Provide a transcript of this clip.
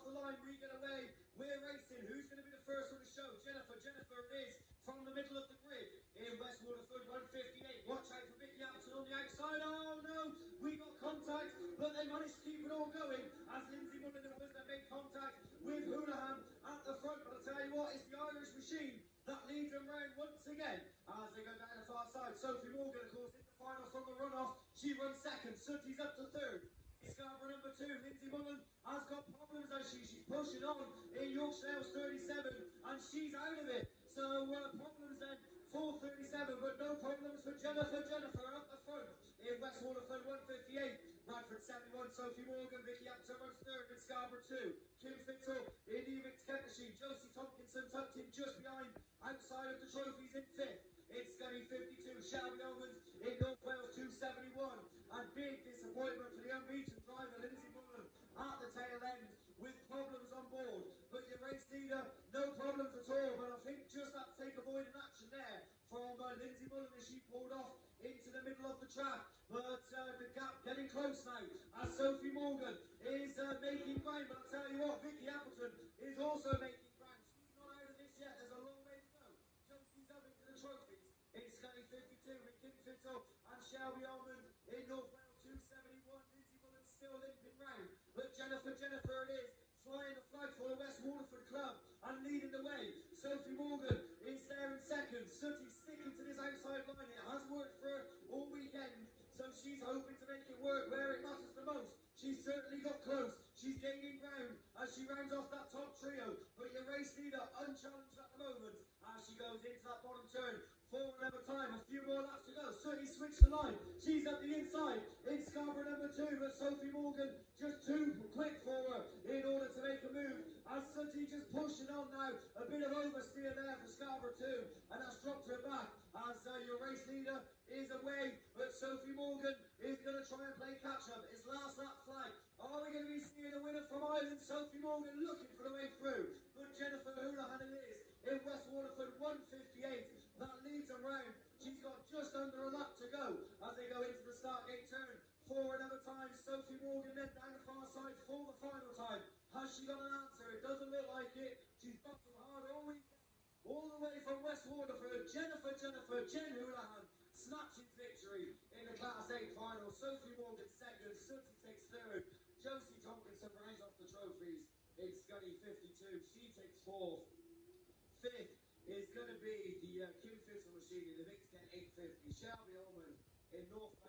the line, we get away. We're racing. Who's going to be the first one to show? Jennifer. Jennifer it is from the middle of the grid in West Waterford, 158. Watch out for Vicky Appleton on the outside. Oh no, we got contact, but they managed to keep it all going as Lindsay Mullen was that made contact with Houlihan at the front. But I'll tell you what, it's the Irish machine that leads them round once again as they go down the far side. Sophie Morgan, of course, in the final from the runoff. She runs second. Sooty's up to third. Scarborough number 2, Lindsay Mullen has got problems as she's pushing on in Yorkshire 37 and she's out of it. So problems then for 37, but no problems for Jennifer. Jennifer up the front in West Waterford 158. Bradford 71, Sophie Morgan, Vicky Appleton runs third in Scarborough 2. Kim Fittle in the Vic Kettachine. Josie Tompkinson tucked in just behind outside of the trophies in fifth. It's Scunny 52, Shelby Owens in North Wales 271. And big disappointment for the unbeaten driver Lindsay Mullen at the tail end with problems on board. But your race leader, no problems at all. But I think just that take avoiding action there from Lindsay Mullen as she pulled off into the middle of the track. But the gap getting close now as Sophie Morgan is making ground. But I'll tell you what, Vicky Appleton is also making ground. She's not out of this yet. There's a long way to go. Josie's up into the trophies. It's Scunny 52 with Kim Fittle and Shelby Almond in North Wales 271. Lindsay Mullen still limping round. But Jennifer it is, flying the flag for the West Waterford club and leading the way. Sophie Morgan is there in second. Sooty sticking to this outside line. It has worked for her all weekend. So she's hoping to make it work where it matters the most. She's certainly got close. She's gaining ground as she rounds off that top trio. But your race leader unchallenged at the moment as she goes into that bottom turn. For another time, a few more laps to go. Sooty switched the line. She's at the inside in Scarborough number 2, but Sophie Morgan just too quick for her in order to make a move. As Sooty just pushing on now, a bit of oversteer there for Scarborough 2, and that's dropped her back as your race leader is away. But Sophie Morgan is going to try and play catch up. It's last lap flag. Are we going to be seeing a winner from Ireland? Sophie Morgan looking for the way through, but Jennifer Houlihan it is in West Waterford 158. That leads them round. She's got just under a lap to go as they go into the start gate turn. For another time, Sophie Morgan then down the far side for the final time. Has she got an answer? It doesn't look like it. She's battled hard all weekend. All the way from West Waterford, Jen Houlihan snatches victory in the Class 8 final. Sophie Morgan second, Sooty takes third. Josie Tompkinson rounds off the trophies. It's Scunny 52. She takes fourth. Fifth is going to be the Kim Fittle machine in the Vic 850. Shelby Ullman in North